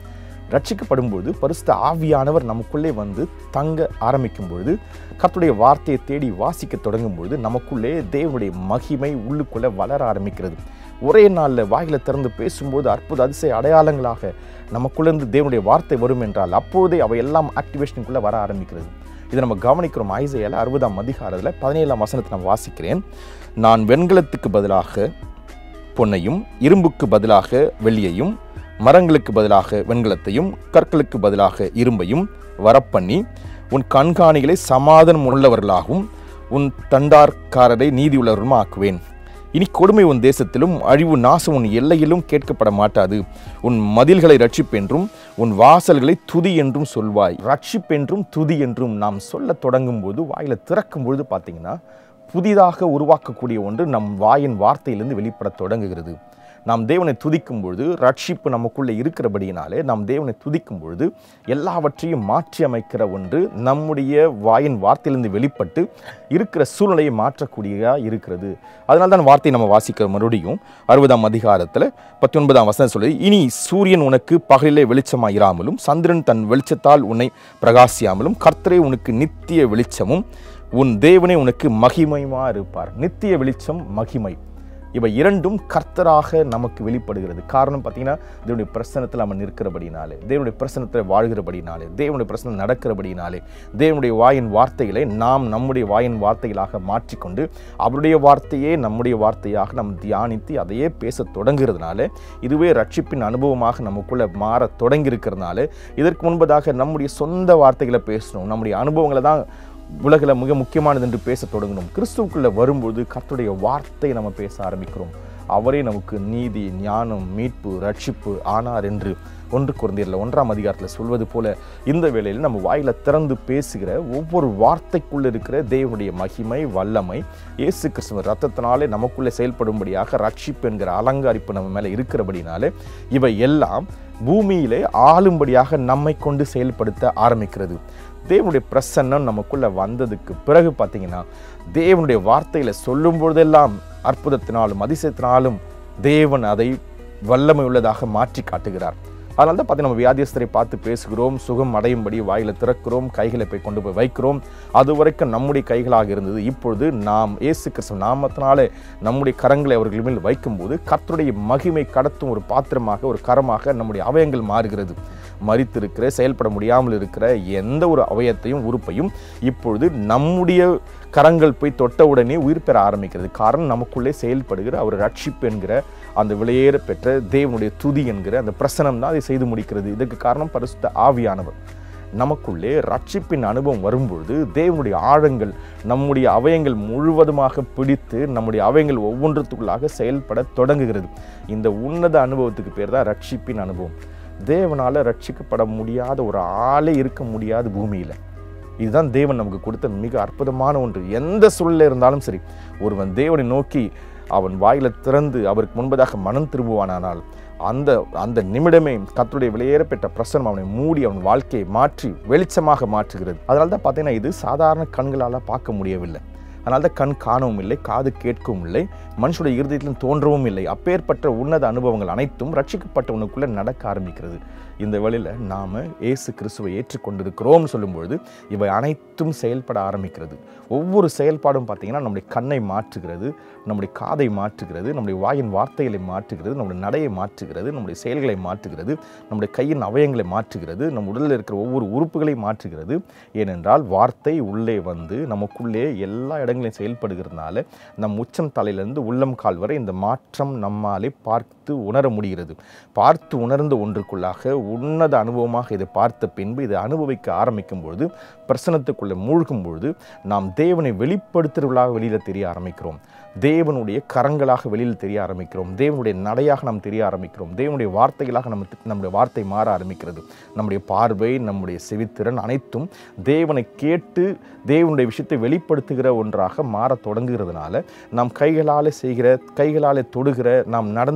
ரட்சிக்கப்படும் பொழுது பரிசுத்த ஆவியானவர் நமக்குள்ளே வந்து தங்க ஆரம்பிக்கும் பொழுது, கர்த்தருடைய வார்த்தையை தேடி வாசிக்க தொடங்கும் பொழுது நமக்குள்ளே தேவனுடைய மகிமை உள்ளுக்குள்ளே வளர ஆரம்பிக்கிறது. ஒரே நாளில் வாயில திறந்து பேசும்போது அற்புத அதிசய அடையாளங்களாக நமக்குள்ளேருந்து தேவனுடைய வார்த்தை வரும் என்றால் அப்பொழுதே அவை எல்லாம் ஆக்டிவேஷனுக்குள்ளே வர ஆரம்பிக்கிறது. இதை நம்ம கவனிக்கிறோம். ஐசையால அறுபதாம் அதிகாரத்தில் பதினேழாம் வசனத்தை நான் வாசிக்கிறேன். நான் வெண்கலத்துக்கு பதிலாக பொன்னையும், இரும்புக்கு பதிலாக வெள்ளியையும், மரங்களுக்கு பதிலாக வெண்கலத்தையும், கற்களுக்கு பதிலாக இரும்பையும் வரப்பண்ணி உன் கண்காணிகளை சமாதானம் உள்ளவர்களாகவும் உன் தண்டார்காரரை நீதி உள்ளவர்களும் ஆக்குவேன். இனி கொடுமை உன் தேசத்திலும் அழிவு நாசம் உன் எல்லையிலும் கேட்கப்பட மாட்டாது. உன் மதில்களை ரட்சிப்பென்றும் உன் வாசல்களை துதி என்றும் சொல்வாய். ரட்சிப்பென்றும் துதி என்றும் நாம் சொல்ல தொடங்கும் போது, வாயில திறக்கும் பொழுது பார்த்தீங்கன்னா புதிதாக உருவாக்கக்கூடிய ஒன்று நம் வாயின் வார்த்தையிலிருந்து வெளிப்பட தொடங்குகிறது. நாம் தேவனை துதிக்கும் பொழுது ரட்சிப்பு நமக்குள்ளே இருக்கிறபடியினாலே நாம் தேவனை துதிக்கும் பொழுது எல்லாவற்றையும் மாற்றி அமைக்கிற ஒன்று நம்முடைய வாயின் வார்த்தையிலிருந்து வெளிப்பட்டு இருக்கிற சூழ்நிலையை மாற்றக்கூடியதாக இருக்கிறது. அதனால தான் வார்த்தையை நம்ம வாசிக்கிற மறுபடியும் அறுபதாம் அதிகாரத்தில் பத்தொன்பதாம் வசனம் சொல்லி, இனி சூரியன் உனக்கு பகலிலே வெளிச்சமாக இராமலும் சந்திரன் தன் வெளிச்சத்தால் உன்னை பிரகாசியாமலும் கர்த்தரே உனக்கு நித்திய வெளிச்சமும் உன் தேவனே உனக்கு மகிமையுமா இருப்பார். நித்திய வெளிச்சம், மகிமை, இவை இரண்டும் கர்த்தராக நமக்கு வெளிப்படுகிறது. காரணம் பார்த்தீங்கன்னா தேவனுடைய பிரசன்னத்தில் நம்ம நிற்கிறபடினாலே, தேவனுடைய பிரசன்னத்தில் வாழ்கிறபடினாலே, தேவனுடைய பிரசன்னம் நடக்கிறபடினாலே, தேவனுடைய வாயின் வார்த்தைகளை நாம் நம்முடைய வாயின் வார்த்தைகளாக மாற்றிக்கொண்டு அவருடைய வார்த்தையே நம்முடைய வார்த்தையாக நாம் தியானித்து அதையே பேச தொடங்குறதுனால, இதுவே ரட்சிப்பின் அனுபவமாக நமக்குள்ளே மாற தொடங்கி இருக்கிறதுனால, இதற்கு முன்பதாக நம்முடைய சொந்த வார்த்தைகளை பேசணும், நம்முடைய அனுபவங்களை தான் உலகில் மிக முக்கியமானது என்று பேச தொடங்கணும். கிறிஸ்துவுக்குள்ளே வரும்போது கர்த்தருடைய வார்த்தை நம்ம பேச ஆரம்பிக்கிறோம். அவரே நமக்கு நீதி, ஞானம், மீட்பு, ரட்சிப்பு ஆனார் என்று ஒன்று கொரிந்தியரில் ஒன்றாம் அதிகாரத்தில் சொல்வது போல, இந்த வேளையில் நம்ம வாயில திறந்து பேசுகிற ஒவ்வொரு வார்த்தைக்குள்ளே இருக்கிற தேவனுடைய மகிமை, வல்லமை, இயேசு கிறிஸ்துவின் ரத்தத்தினாலே நமக்குள்ளே செயல்படும்படியாக ரட்சிப்பு என்கிற அலங்காரிப்பு நம்ம மேலே இருக்கிறபடினாலே இவை எல்லாம் பூமியிலே ஆளும்படியாக நம்மை கொண்டு செயல்படுத்த ஆரம்பிக்கிறது. தேவனுடைய பிரசன்னம் நமக்குள்ளே வந்ததுக்கு பிறகு பார்த்தீங்கன்னா தேவனுடைய வார்த்தையில் சொல்லும் பொழுதெல்லாம் அற்புதத்தினாலும் அதிசயத்தினாலும் தேவன் அதை வல்லமை உள்ளதாக மாற்றி காட்டுகிறார். அதனால தான் பார்த்தீங்கன்னா நம்ம வியாதியஸ்தரை பார்த்து பேசுகிறோம், சுகம் அடையும்படி வாயில திறக்கிறோம், கைகளை போய் கொண்டு போய் வைக்கிறோம். அது வரைக்கும் நம்முடைய கைகளாக இருந்தது. இப்பொழுது நாம் இயேசு கிறிஸ்து நாமத்தினாலே நம்முடைய கரங்களை அவர்கள் மேல் வைக்கும்போது கர்த்தருடைய மகிமை கடத்தும் ஒரு பாத்திரமாக, ஒரு கரமாக நம்முடைய அவயங்கள் மாறுகிறது. மரித்திருக்கிற, செயல்பட முடியாமல் இருக்கிற எந்த ஒரு அவயத்தையும் உறுப்பையும் இப்பொழுது நம்முடைய கரங்கள் போய் தொட்ட உடனே உயிர் பெற ஆரம்பிக்கிறது. காரணம் நமக்குள்ளே செயல்படுகிற அவர் ரட்சிப்பு என்கிற அந்த விலையேற பெற்ற தேவனுடைய துதி என்கிற அந்த பிரசனம் தான் அதை செய்து முடிக்கிறது. இதற்கு காரணம் பரிசுத்த ஆவியானவர். நமக்குள்ளே ரட்சிப்பின் அனுபவம் வரும்பொழுது தேவனுடைய ஆழங்கள் நம்முடைய அவயங்கள் முழுவதுமாக பிடித்து நம்முடைய அவயங்கள் ஒவ்வொன்றத்துக்குள்ளாக செயல்பட தொடங்குகிறது. இந்த உன்னத அனுபவத்துக்கு பேர் தான் ரட்சிப்பின் அனுபவம். தேவனால் ரட்சிக்கப்பட முடியாத ஒரு ஆளே இருக்க முடியாது பூமியில். இதுதான் தேவன் நமக்கு கொடுத்த மிக அற்புதமான ஒன்று. எந்த சூழ்நிலை இருந்தாலும் சரி, ஒருவன் தேவனை நோக்கி அவன் வாயில திறந்து அவருக்கு முன்பதாக மனம் திரும்புவானால் அந்த அந்த நிமிடமே கர்த்தருடைய விலையேற பெற்ற பிரசன்னம் அவனை மூடி அவன் வாழ்க்கையை மாற்றி வெளிச்சமாக மாற்றுகிறது. அதனால தான் பார்த்தீங்கன்னா இது சாதாரண கண்களால் பார்க்க முடியவில்லை. அதனால தான் கண் காணவும் இல்லை, காது கேட்கவும் இல்லை, மனுஷனுடைய இருதயத்திலும் தோன்றவும் இல்லை. அப்பேற்பட்ட உன்னத அனுபவங்கள் அனைத்தும் ரட்சிக்கப்பட்டவனுக்குள்ளே நடக்க ஆரம்பிக்கிறது. இந்த வழியில் நாம் இயேசு கிறிஸ்துவை ஏற்றுக்கொண்டிருக்கிறோம்னு சொல்லும்பொழுது இவை அனைத்தும் செயல்பட ஆரம்பிக்கிறது. ஒவ்வொரு செயல்பாடும் பார்த்தீங்கன்னா நம்முடைய கண்ணை மாற்றுகிறது, நம்முடைய காதை மாற்றுகிறது, நம்முடைய வாயின் வார்த்தைகளை மாற்றுகிறது, நம்முடைய நடையை மாற்றுகிறது, நம்முடைய செயல்களை மாற்றுகிறது, நம்முடைய கையின் அவயங்களை மாற்றுகிறது, நம் உடலில் இருக்கிற ஒவ்வொரு உறுப்புகளை மாற்றுகிறது. ஏனென்றால் வார்த்தை உள்ளே வந்து நமக்குள்ளே எல்லா இடங்களையும் செயல்படுகிறதுனால நம் உச்சம் தலையிலிருந்து உள்ளம் கால் வரை இந்த மாற்றம் நம்மாலே பார்த்து உணர முடிகிறது. பார்த்து உணர்ந்த ஒன்றுக்குள்ளாக உன்னத அனுபவமாக இதை பார்த்த பின்பு இதை அனுபவிக்க ஆரம்பிக்கும் பொழுது, பிரசனத்துக்குள்ளே மூழ்கும் பொழுது நாம் தேவனை வெளிப்படுத்துகிறவர்களாக வெளியில் தெரிய ஆரம்பிக்கிறோம். தேவனுடைய கரங்களாக வெளியில் தெரிய ஆரம்பிக்கிறோம். தேவனுடைய நடையாக நாம் தெரிய ஆரம்பிக்கிறோம். தேவனுடைய வார்த்தைகளாக நம்ம நம்முடைய வார்த்தை மாற ஆரம்பிக்கிறது. நம்முடைய பார்வை, நம்முடைய செவித்திறன் அனைத்தும் தேவனை கேட்டு தேவனுடைய விஷயத்தை வெளிப்படுத்துகிற ஒன்றாக மாற தொடங்குகிறதுனால நாம் கைகளால் செய்கிற, கைகளால் தொடுகிற, நாம் நடந்து போய் எதையாவது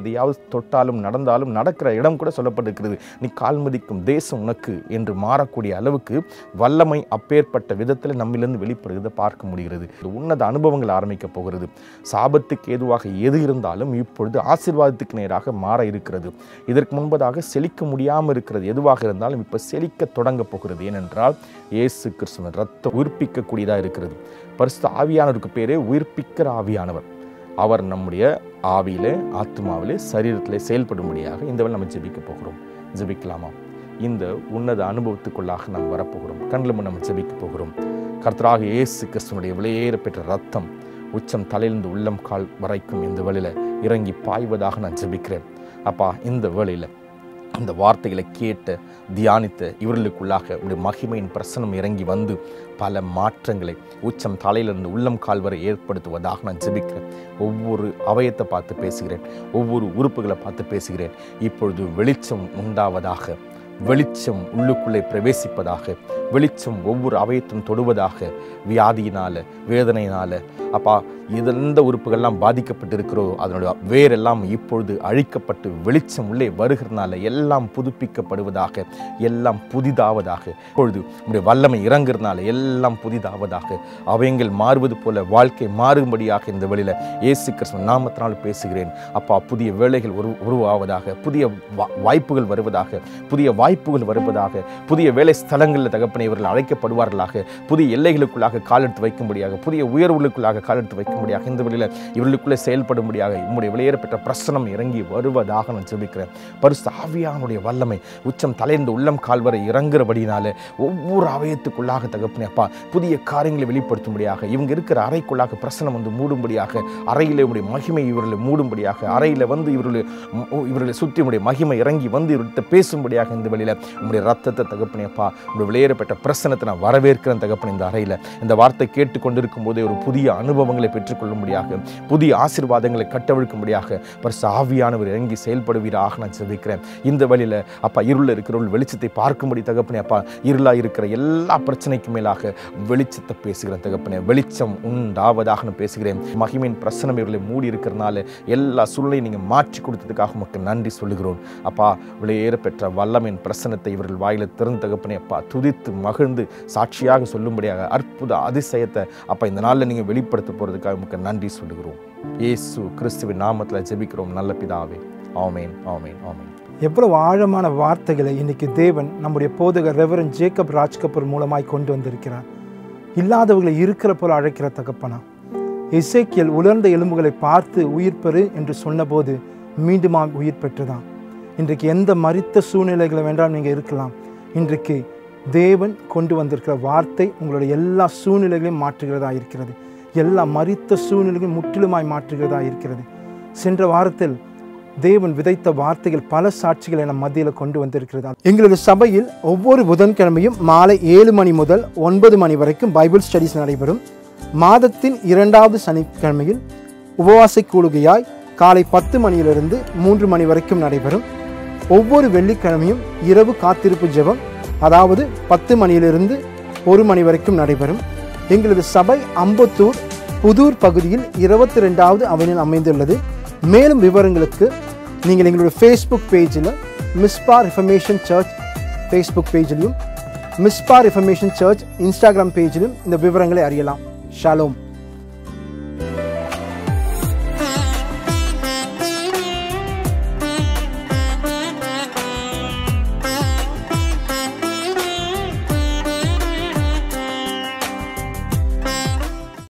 எதையாவது தொட்டாலும் நடந்தாலும் நடக்கிற இடம் கூட சொல்லப்பட்டிருக்கிறது. நீ கால் மிதிக்கும் தேசம் உனக்கு என்று மாறக்கூடிய அளவுக்கு வல்லமை அப்பேற்பட்ட விதத்தில் நம்மிலிருந்து வெளிப்படுகிறத பார்க்க முடிகிறது. உன்னத அனுபவங்கள் ஆரம்பிக்க போகிறது. சாபத்துக்கு ஏதுவாக எது இருந்தாலும் இப்பொழுது ஆசீர்வாதத்துக்கு நேராக மாற இருக்கிறது. இதற்கு முன்பதாக செழிக்க முடியாமல் இருக்கிறது எதுவாக இருந்தாலும் இப்போ செழிக்க தொடங்க போகிறது. ஏனென்றால் இயேசு கிறிஸ்துவின் ரத்தம் உயிர்ப்பிக்கக்கூடியதாக இருக்கிறது. பரிசுத்த ஆவியானவருக்கு பேரே உயிர்ப்பிக்கிற ஆவியானவர். அவர் நம்முடைய ஆவியிலே, ஆத்மாவிலே, சரீரத்திலே செயல்படும்படியாக இந்த வேளை நம்ம ஜெபிக்க போகிறோம். ஜெபிக்கலாமா? இந்த உன்னத அனுபவத்துக்குள்ளாக நாம் வரப்போகிறோம். கண்ணில் நம்ம ஜெபிக்க போகிறோம். கர்த்தராக இயேசு கிறிஸ்துவினுடைய விலையேற பெற்ற ரத்தம் உச்சம் தலையிலிருந்து உள்ளம் கால் வரைக்கும் இந்த வேளையில் இறங்கி பாய்வதாக நான் ஜெபிக்கிறேன். அப்பா, இந்த வேளையில் இந்த வார்த்தைகளை கேட்ட தியானித்த இவர்களுக்குள்ளாக உடைய மகிமையின் பிரசனம் இறங்கி வந்து பல மாற்றங்களை உச்சம் தலையிலிருந்து உள்ளம் கால் வரை ஏற்படுத்துவதாக நான் ஜெபிக்கிறேன். ஒவ்வொரு அவயத்தை பார்த்து பேசுகிறேன், ஒவ்வொரு உறுப்புகளை பார்த்து பேசுகிறேன். இப்பொழுது வெளிச்சம் உண்டாவதாக, வெளிச்சம் உள்ளுக்குள்ளே பிரவேசிப்பதாக, வெளிச்சம் ஒவ்வொரு அவயத்தும் தொடுவதாக. வியாதியினால, வேதனையினால அப்பா எந்த உறுப்புகள்லாம் பாதிக்கப்பட்டிருக்கிறோ அதனுடைய வேரெல்லாம் இப்பொழுது அழிக்கப்பட்டு வெளிச்சம் உள்ளே வருகிறதுனால எல்லாம் புதுப்பிக்கப்படுவதாக, எல்லாம் புதிதாவதாக. இப்பொழுது உங்களுடைய வல்லமை இறங்குறதுனால எல்லாம் புதிதாவதாக. அவைங்கள் மாறுவது போல வாழ்க்கை மாறும்படியாக இந்த வெளியில் இயேசு கிறிஸ்து நாமத்தினால் பேசுகிறேன். அப்பா, புதிய வேலைகள் உரு உருவாவதாக, புதிய வாய்ப்புகள் வருவதாக, புதிய வாய்ப்புகள் வருவதாக, புதிய வேலை ஸ்தலங்களில் தகப்பனை இவர்கள் அழைக்கப்படுவார்களாக, புதிய எல்லைகளுக்குள்ளாக காலெடுத்து வைக்கும்படியாக, புதிய உயர்வுகளுக்குள்ளாக காலெடுத்து வைக்கும்படியாக, இந்த வழியில் இவர்களுக்குள்ளே செயல்படும்படியாக உம்முடைய வெளியேறப்பட்ட பிரசனம் இறங்கி வருவதாக நான் ஜெபிக்கிறேன். பரிசுத்த ஆவியானுடைய வல்லமை உச்சம் தலைந்து உள்ளம் கால்வரை இறங்குறபடினால ஒவ்வொரு அவயத்துக்குள்ளாக தகப்பனே அப்பா புதிய காரியங்களை வெளிப்படுத்தும்படியாக, இவங்க இருக்கிற அறைக்குள்ளாக பிரசனம் வந்து மூடும்படியாக, அறையிலே உடைய மகிமை இவர்களை மூடும்படியாக, அறையில் வந்து இவர்களை இவர்களை சுற்றி உடைய மகிமை இறங்கி வந்து இவர்கிட்ட பேசும்படியாக இந்த வழியில் உங்களுடைய ரத்தத்தை தகப்பனே அப்பா உங்களுடைய வெளியேறப்பட்ட பிரசனத்தை நான் வரவேற்கிறேன் தகப்பனே. இந்த அறையில் இந்த வார்த்தை கேட்டுக்கொண்டிருக்கும் போதே ஒரு புதிய அனுபவங்களை பெற்றுக்கொள்ளும்படியாக, புதிய ஆசீர்வாதங்களை கட்டவிழ்க்கும்படியாக பரிசுத்த ஆவியானவர் இறங்கி செயல்படுவீராக நான் ஜெபிக்கிறேன். இந்த வழியில் அப்பா இருளில் இருக்கிறவர்கள் வெளிச்சத்தை பார்க்கும்படி தகப்பனே அப்பா இருளாக இருக்கிற எல்லா பிரச்சனைக்கு மேலாக வெளிச்சத்தை பேசுகிறேன் தகப்பனே. வெளிச்சம் உண்டாவதாக நான் பேசுகிறேன். மகிமையின் பிரசனம் இவர்களை மூடி இருக்கிறதுனால எல்லா சூழ்நிலையும் நீங்கள் மாற்றி கொடுத்ததுக்காக மக்கள் நன்றி சொல்லுகிறோம். அப்பா, வெளியேற பெற்ற வல்லமையின் பிரசனத்தை இவர்கள் வாயில திறந்து தகப்பனே அப்பா துதித்து மகிழ்ந்து சாட்சியாக சொல்லும்படியாக அற்புத அதிசயத்தை அப்பா இந்த நாளில் நீங்கள் வெளிப்படுத்த போகிறதுக்காக உங்களுக்கு நன்றி சொல்லுகிறோம். இயேசு கிறிஸ்துவின் நாமத்தில் ஜெபிக்கிறோம் நல்ல பிதாவே. ஆமென், ஆமென், ஆமென். எவ்வளவு ஆழமான வார்த்தைகளை இன்னைக்கு தேவன் நம்முடைய போதகர் ரெவரண்ட் ஜேக்கப் ராஜ் கபூர் மூலமாய் கொண்டு வந்திருக்கிறார். இல்லாதவர்களை இருக்கிற போல அழைக்கிற தகப்பனா. எசேக்கியேல் உலர்ந்த எலும்புகளை பார்த்து உயிர் பெறு என்று சொன்னபோது மீண்டுமாக உயிர் பெற்றதான். இன்றைக்கு எந்த மரித்த சூழ்நிலைகளை வேண்டாம் நீங்கள் இருக்கலாம். இன்றைக்கு தேவன் கொண்டு வந்திருக்கிற வார்த்தை உங்களுடைய எல்லா சூழ்நிலைகளையும் மாற்றுகிறதா இருக்கிறது. எல்லா மரித்த சூழ்நிலைகளையும் முற்றிலுமாய் மாற்றுகிறதா இருக்கிறது. சென்ற வாரத்தில் தேவன் விதைத்த வார்த்தைகள் பல சாட்சிகளை நம் மத்தியில் கொண்டு வந்திருக்கிறது. எங்களது சபையில் ஒவ்வொரு புதன்கிழமையும் மாலை ஏழு மணி முதல் ஒன்பது மணி வரைக்கும் பைபிள் ஸ்டடிஸ் நடைபெறும். மாதத்தின் இரண்டாவது சனிக்கிழமையில் உபவாச கூடுகையாய் காலை பத்து மணியிலிருந்து மூன்று மணி வரைக்கும் நடைபெறும். ஒவ்வொரு வெள்ளிக்கிழமையும் இரவு காத்திருப்பு ஜெபம், அதாவது பத்து மணியிலிருந்து ஒரு மணி வரைக்கும் நடைபெறும். எங்களது சபை அம்பத்தூர் புதூர் பகுதியில் இருபத்தி ரெண்டாவது அவனில் அமைந்துள்ளது. மேலும் விவரங்களுக்கு நீங்கள் எங்களுடைய ஃபேஸ்புக் பேஜில் மிஸ்பா ரிஃபர்மேஷன் சர்ச் ஃபேஸ்புக் பேஜிலும் மிஸ்பா ரிஃபர்மேஷன் சர்ச் இன்ஸ்டாகிராம் பேஜிலும் இந்த விவரங்களை அறியலாம். ஷாலோம்.